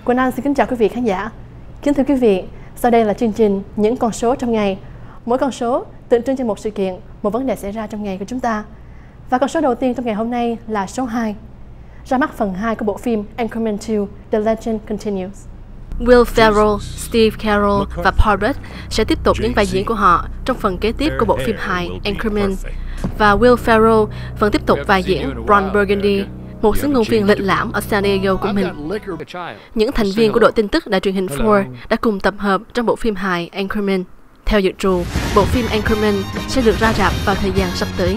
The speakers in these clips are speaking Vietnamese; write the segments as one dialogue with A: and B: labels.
A: Quỳnh Anh xin kính chào quý vị khán giả. Kính thưa quý vị, sau đây là chương trình Những con số trong ngày. Mỗi con số tượng trưng cho một sự kiện, một vấn đề xảy ra trong ngày của chúng ta. Và con số đầu tiên trong ngày hôm nay là số 2. Ra mắt phần 2 của bộ phim Anchorman 2, The Legend Continues.
B: Will Ferrell, Steve Carell và Paul Rudd sẽ tiếp tục những vai diễn của họ trong phần kế tiếp của bộ phim hài Anchorman. Và Will Ferrell vẫn tiếp tục vai diễn Ron Burgundy, một ứng cử viên lịch lãm ở San Diego của mình. Những thành viên của đội tin tức đài truyền hình Ford đã cùng tập hợp trong bộ phim hài Anchorman. Theo dự trù, bộ phim Anchorman sẽ được ra rạp vào thời gian sắp tới.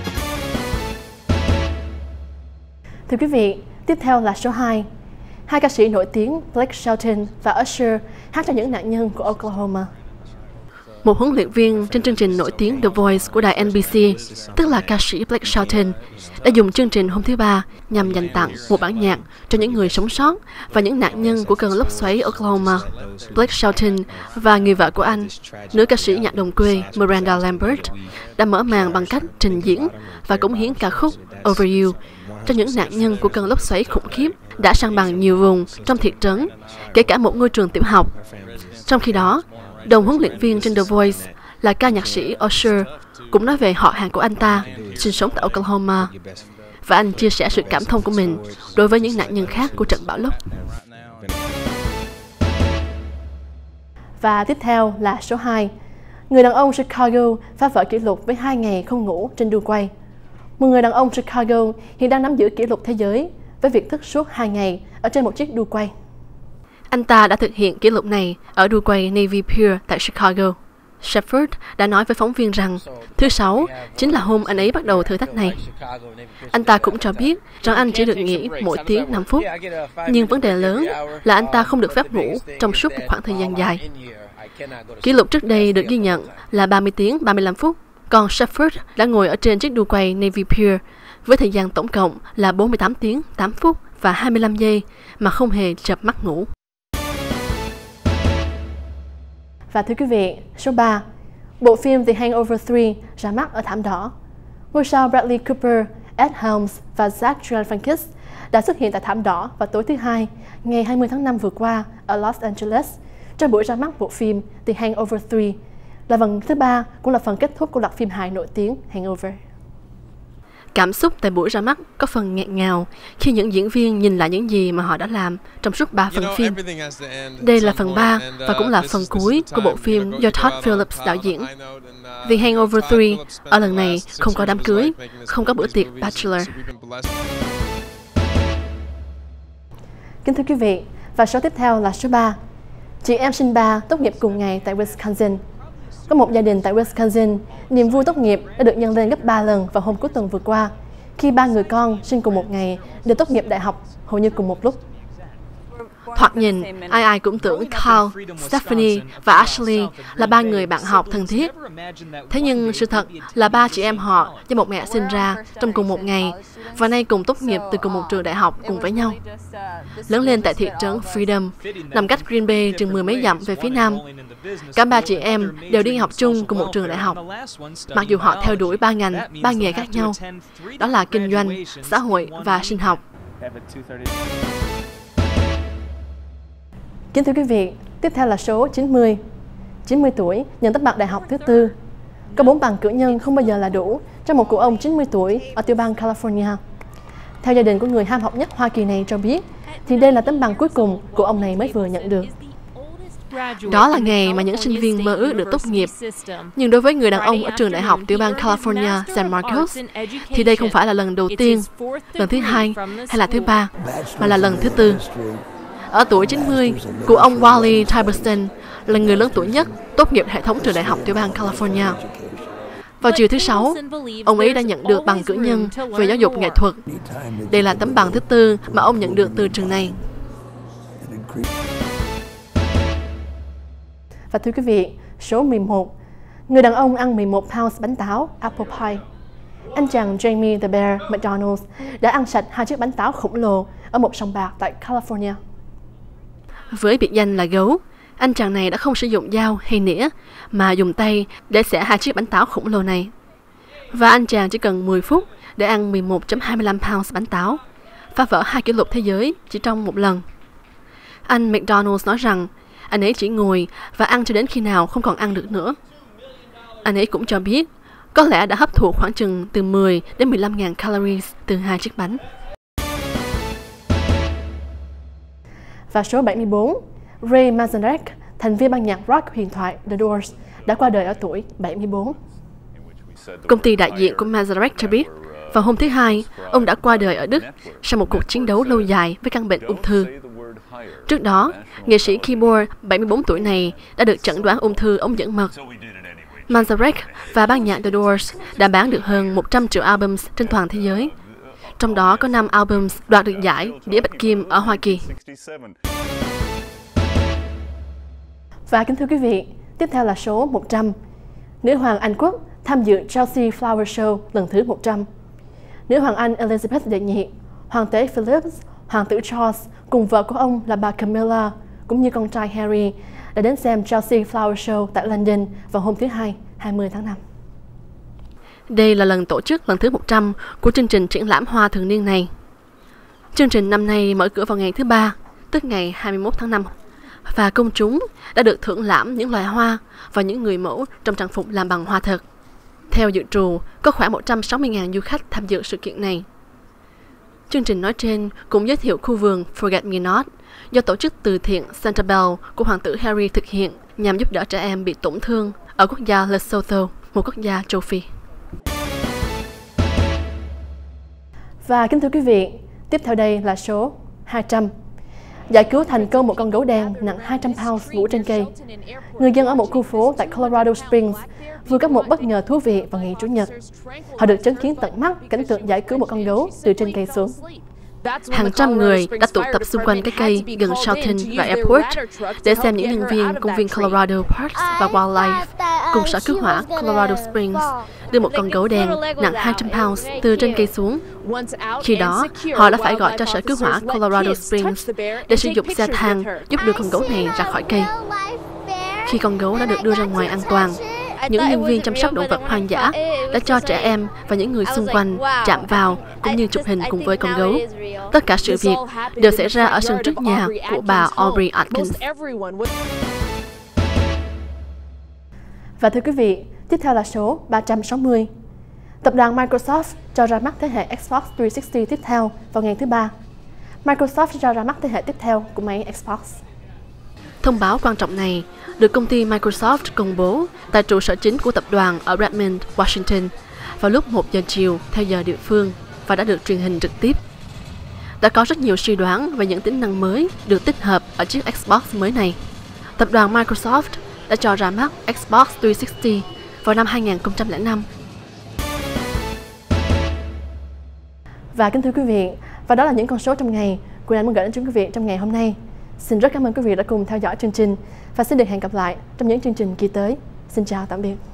A: Thưa quý vị, tiếp theo là số 2. Hai ca sĩ nổi tiếng Blake Shelton và Usher hát cho những nạn nhân của Oklahoma.
B: Một huấn luyện viên trên chương trình nổi tiếng The Voice của đài NBC, tức là ca sĩ Blake Shelton, đã dùng chương trình hôm thứ Ba nhằm dành tặng một bản nhạc cho những người sống sót và những nạn nhân của cơn lốc xoáy Oklahoma. Blake Shelton và người vợ của anh, nữ ca sĩ nhạc đồng quê Miranda Lambert, đã mở màn bằng cách trình diễn và cống hiến ca khúc Over You cho những nạn nhân của cơn lốc xoáy khủng khiếp đã san bằng nhiều vùng trong thị trấn, kể cả một ngôi trường tiểu học. Trong khi đó, đồng huấn luyện viên trên The Voice là ca nhạc sĩ Usher cũng nói về họ hàng của anh ta sinh sống tại Oklahoma, và anh chia sẻ sự cảm thông của mình đối với những nạn nhân khác của trận bão lốc.
A: Và tiếp theo là số 2. Người đàn ông Chicago phá vỡ kỷ lục với 2 ngày không ngủ trên đu quay. Một người đàn ông Chicago hiện đang nắm giữ kỷ lục thế giới với việc thức suốt 2 ngày ở trên một chiếc đu quay.
B: Anh ta đã thực hiện kỷ lục này ở đu quay Navy Pier tại Chicago. Shepard đã nói với phóng viên rằng thứ Sáu chính là hôm anh ấy bắt đầu thử thách này. Anh ta cũng cho biết rằng anh chỉ được nghỉ mỗi tiếng 5 phút, nhưng vấn đề lớn là anh ta không được phép ngủ trong suốt một khoảng thời gian dài. Kỷ lục trước đây được ghi nhận là 30 tiếng 35 phút, còn Shepard đã ngồi ở trên chiếc đu quay Navy Pier với thời gian tổng cộng là 48 tiếng 8 phút và 25 giây mà không hề chợp mắt ngủ.
A: Và thưa quý vị, số 3. Bộ phim The Hangover 3 ra mắt ở thảm đỏ. Ngôi sao Bradley Cooper, Ed Helms và Zach Galifianakis đã xuất hiện tại thảm đỏ vào tối thứ Hai, ngày 20 tháng 5 vừa qua ở Los Angeles trong buổi ra mắt bộ phim The Hangover 3, là phần thứ 3 cũng là phần kết thúc của loạt phim hài nổi tiếng Hangover.
B: Cảm xúc tại buổi ra mắt có phần nghẹn ngào khi những diễn viên nhìn lại những gì mà họ đã làm trong suốt 3 phần phim. Đây là phần 3 và cũng là phần cuối của bộ phim do Todd Phillips đạo diễn. The Hangover 3 ở lần này không có đám cưới, không có bữa tiệc bachelor.
A: Kính thưa quý vị, và số tiếp theo là số 3. Chị em sinh 3 tốt nghiệp cùng ngày tại Wisconsin. Có một gia đình tại Wisconsin, niềm vui tốt nghiệp đã được nhân lên gấp 3 lần vào hôm cuối tuần vừa qua, khi 3 người con sinh cùng một ngày đều tốt nghiệp đại học hầu như cùng một lúc.
B: Thoạt nhìn, ai cũng tưởng Carl, Stephanie và Ashley là 3 người bạn học thân thiết. Thế nhưng sự thật là 3 chị em họ do một mẹ sinh ra trong cùng một ngày và nay cùng tốt nghiệp từ cùng một trường đại học cùng với nhau. Lớn lên tại thị trấn Freedom, nằm cách Green Bay chừng 10 mấy dặm về phía nam. Cả 3 chị em đều đi học chung cùng một trường đại học, mặc dù họ theo đuổi 3 ngành, 3 nghề khác nhau, đó là kinh doanh, xã hội và sinh học.
A: Kính thưa quý vị, tiếp theo là số 90. 90 tuổi, nhận tất bật đại học thứ 4. Có 4 bằng cử nhân không bao giờ là đủ cho một cụ ông 90 tuổi ở tiểu bang California. Theo gia đình của người ham học nhất Hoa Kỳ này cho biết, thì đây là tấm bằng cuối cùng cụ ông này mới vừa nhận được.
B: Đó là ngày mà những sinh viên mơ ước được tốt nghiệp. Nhưng đối với người đàn ông ở trường đại học tiểu bang California San Marcos, thì đây không phải là lần đầu tiên, lần thứ 2 hay là thứ 3, mà là lần thứ 4. Ở tuổi 90, cụ ông Wally Tiberson là người lớn tuổi nhất tốt nghiệp hệ thống trường đại học tiểu bang California. Vào chiều thứ Sáu, ông ấy đã nhận được bằng cử nhân về giáo dục nghệ thuật. Đây là tấm bằng thứ 4 mà ông nhận được từ trường này.
A: Và thưa quý vị, số 11. Người đàn ông ăn 11 pounds bánh táo apple pie. Anh chàng Jamie the Bear McDonald đã ăn sạch 2 chiếc bánh táo khổng lồ ở một sòng bạc tại California.
B: Với biệt danh là gấu, anh chàng này đã không sử dụng dao hay nĩa mà dùng tay để xẻ 2 chiếc bánh táo khổng lồ này. Và anh chàng chỉ cần 10 phút để ăn 11,25 pounds bánh táo, phá vỡ 2 kỷ lục thế giới chỉ trong một lần. Anh McDonald nói rằng anh ấy chỉ ngồi và ăn cho đến khi nào không còn ăn được nữa. Anh ấy cũng cho biết có lẽ đã hấp thụ khoảng chừng từ 10 đến 15.000 calories từ 2 chiếc bánh.
A: Và số 74, Ray Manzarek, thành viên ban nhạc rock huyền thoại The Doors, đã qua đời ở tuổi 74.
B: Công ty đại diện của Manzarek cho biết, vào hôm thứ Hai, ông đã qua đời ở Đức sau một cuộc chiến đấu lâu dài với căn bệnh ung thư. Trước đó, nghệ sĩ keyboard 74 tuổi này đã được chẩn đoán ung thư ống dẫn mật. Manzarek và ban nhạc The Doors đã bán được hơn 100 triệu albums trên toàn thế giới. Trong đó có 5 albums đoạt được giải đĩa bạch kim ở Hoa Kỳ.
A: Và kính thưa quý vị, tiếp theo là số 100. Nữ hoàng Anh Quốc tham dự Chelsea Flower Show lần thứ 100. Nữ hoàng Anh Elizabeth đệ nhị, hoàng tế Philip, hoàng tử Charles cùng vợ của ông là bà Camilla cũng như con trai Harry đã đến xem Chelsea Flower Show tại London vào hôm thứ Hai, 20 tháng 5.
B: Đây là lần tổ chức lần thứ 100 của chương trình triển lãm hoa thường niên này. Chương trình năm nay mở cửa vào ngày thứ Ba, tức ngày 21 tháng 5. Và công chúng đã được thưởng lãm những loài hoa và những người mẫu trong trang phục làm bằng hoa thật. Theo dự trù, có khoảng 160.000 du khách tham dự sự kiện này. Chương trình nói trên cũng giới thiệu khu vườn Forget Me Not do tổ chức từ thiện Santabelle của hoàng tử Harry thực hiện nhằm giúp đỡ trẻ em bị tổn thương ở quốc gia Lesotho, một quốc gia châu Phi.
A: Và kính thưa quý vị, tiếp theo đây là số 200. Giải cứu thành công một con gấu đen nặng 200 pounds ngủ trên cây. Người dân ở một khu phố tại Colorado Springs vừa có một bất ngờ thú vị vào ngày Chủ nhật. Họ được chứng kiến tận mắt cảnh tượng giải cứu một con gấu từ trên cây xuống.
B: Hàng trăm người đã tụ tập xung quanh cái cây gần Shelton và Airport để xem những nhân viên công viên Colorado Parks và Wildlife cùng sở cứu hỏa Colorado Springs đưa một con gấu đen nặng 200 pounds từ trên cây xuống. Khi đó, họ đã phải gọi cho sở cứu hỏa Colorado Springs để sử dụng xe thang giúp đưa con gấu này ra khỏi cây. Khi con gấu đã được đưa ra ngoài an toàn, những nhân viên chăm sóc động vật hoang dã đã cho trẻ em và những người xung quanh chạm vào cũng như chụp hình cùng với con gấu. Tất cả sự việc đều xảy ra ở sân trước nhà của bà Aubrey Atkins.
A: Và thưa quý vị, tiếp theo là số 360. Tập đoàn Microsoft cho ra mắt thế hệ Xbox 360 tiếp theo vào ngày thứ Ba. Microsoft cho ra mắt thế hệ tiếp theo của máy Xbox.
B: Thông báo quan trọng này được công ty Microsoft công bố tại trụ sở chính của tập đoàn ở Redmond, Washington vào lúc 1 giờ chiều theo giờ địa phương và đã được truyền hình trực tiếp. Đã có rất nhiều suy đoán về những tính năng mới được tích hợp ở chiếc Xbox mới này. Tập đoàn Microsoft đã cho ra mắt Xbox 360 vào năm 2005.
A: Và kính thưa quý vị, và đó là những con số trong ngày Quỳnh Anh muốn gửi đến chúng quý vị trong ngày hôm nay. Xin rất cảm ơn quý vị đã cùng theo dõi chương trình và xin được hẹn gặp lại trong những chương trình kỳ tới. Xin chào tạm biệt.